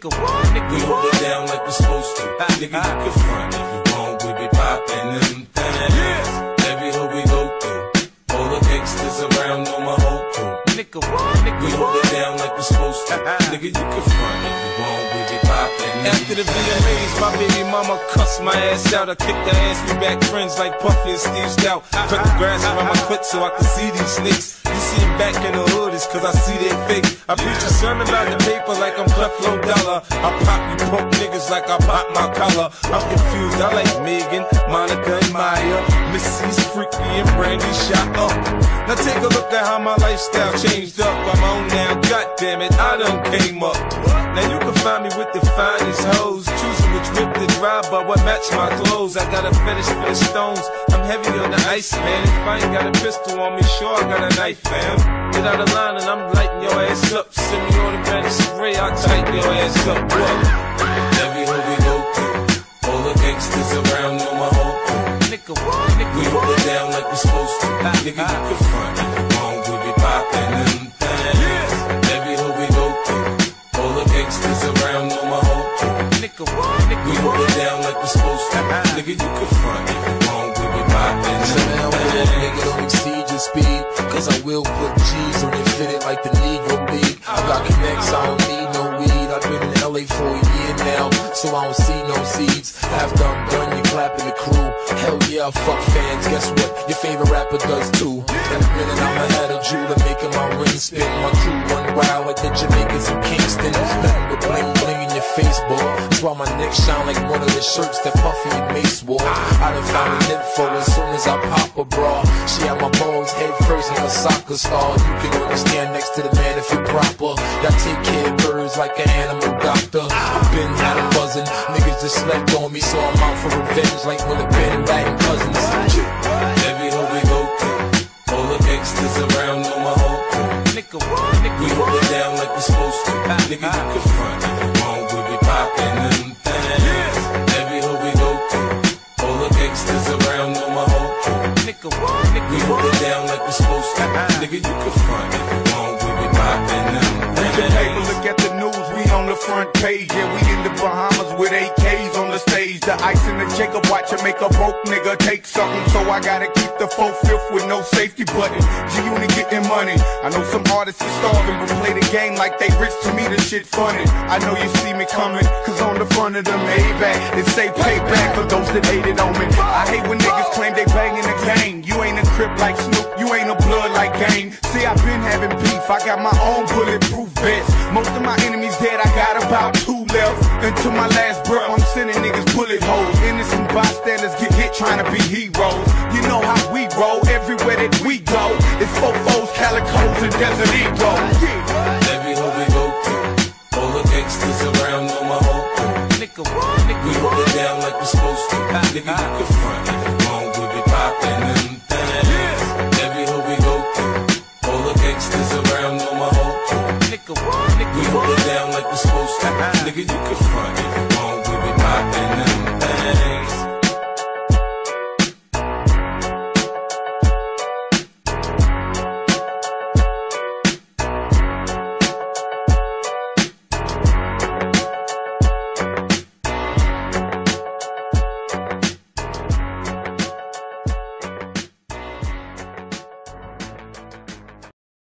Nigga, what? Nigga, we hold it down like we supposed to. Nigga, you can front if you want, we be poppin' them things. Every hood we go through, all the gangsters around know my whole crew. Nigga, what? Nigga, we hold it down like we supposed to. Nigga, you can front if you want, we be poppin'. After the VMAs, my baby mama cussed my ass out. I kicked her ass, we back friends like Puffy and Steve Stout. Cut the grass around my foot so I can see these snakes. You see them back in the hood, it's cause I see they fake. I preach a sermon about the paper like I'm Creflo Dollar. I pop you punk niggas like I pop my collar. I'm confused, I like Megan, Monica and Maya, Missy's Freaky and Brandy shot up. Now take a look at how my lifestyle changed up. I'm on now, goddammit, I done came up. Now you can find me with the finest hoes, choosing which whip to drive, but what match my clothes. I got a fetish for the stones, I'm heavy on the ice, man. If I ain't got a pistol on me, sure I got a knife, fam. Get out of line and I'm lighting your ass up. Send me automatic spray, I'll tighten your ass up. What? Every hood we go through, all the gangsters around know my whole crew. Nigga, what? Nigga, we hold it down like we supposed to. Nigga, you can front if you want, we be poppin' them things. Every hood we go through, all the gangsters around know my whole crew. Nigga, what? Nigga, we hold it down like we supposed to. Nigga, you can front if you want, we be poppin' them things. Nigga, don't exceed your speed, cause I will put G's on your fitted like the Negro League. I got connects, I don't need no weed. I've been in LA for a year now, so I don't see no seeds. After I'm done, you clapping the crew. Hell yeah, fuck fans, guess what? Your favorite rapper does too. In a minute, I'ma add a jeweler making my ring spin. My crew run wild like the Jamaicans in Kingston. Nothing but bling bling in your face, boy. That's why my neck shine like one of the shirts that Puffy and Mace wore. I done found an info as soon as I pop a bra. She had my balls head first like a soccer star. You can only stand next to the man if you're proper. Y'all take care of birds like an animal doctor. I've been had 'em buzzing. Niggas just slept on me, so I'm out for revenge like when the Ben Laden cousins. Every hood we go through, all the gangsters around know my whole crew. Nigga, what? Nigga, we hold it down like we supposed to. Nigga, you can front if you want, we be poppin' them things. Every hood we go through, all the gangsters around know my whole crew. Nigga, what? Nigga, we hold it down like we supposed to. Nigga, you can front if you want, we be poppin' them things. The paper, look at the news, we on the front page. Yeah, we in the Bahamas with AKs on the stage. The ice in the Jacob watch it make a broke nigga take something. So I gotta keep the 4/5 with no safety button. G-Unit getting money. I know some artists are starving, but play the game like they rich. To me, the shit funny. I know you see me coming, cause on the front of the Maybach, it say payback for those that hated on me. I hate when niggas claim they banging the game. You ain't a crip like Snoop, you ain't a blood like Game. See, I've been having beef, I got my own bulletproof vest. Most of my enemies dead, I got about 2 left. Until my last breath, I'm sending niggas bullet holes. Innocent bystanders get hit trying to be heroes. You know how we roll, everywhere that we go. It's fofos, calicos, and Desert Eagles. Every hood we go through, all the gangsters around know my whole crew. Nigga, what? Nigga, we hold it down like we supposed to. Nigga, you can front if you want, we be poppin' them things. Every hood we go through, all the gangsters around know my whole crew. Nigga, what? Nigga, we hold it down like we supposed to. Nigga, you can front if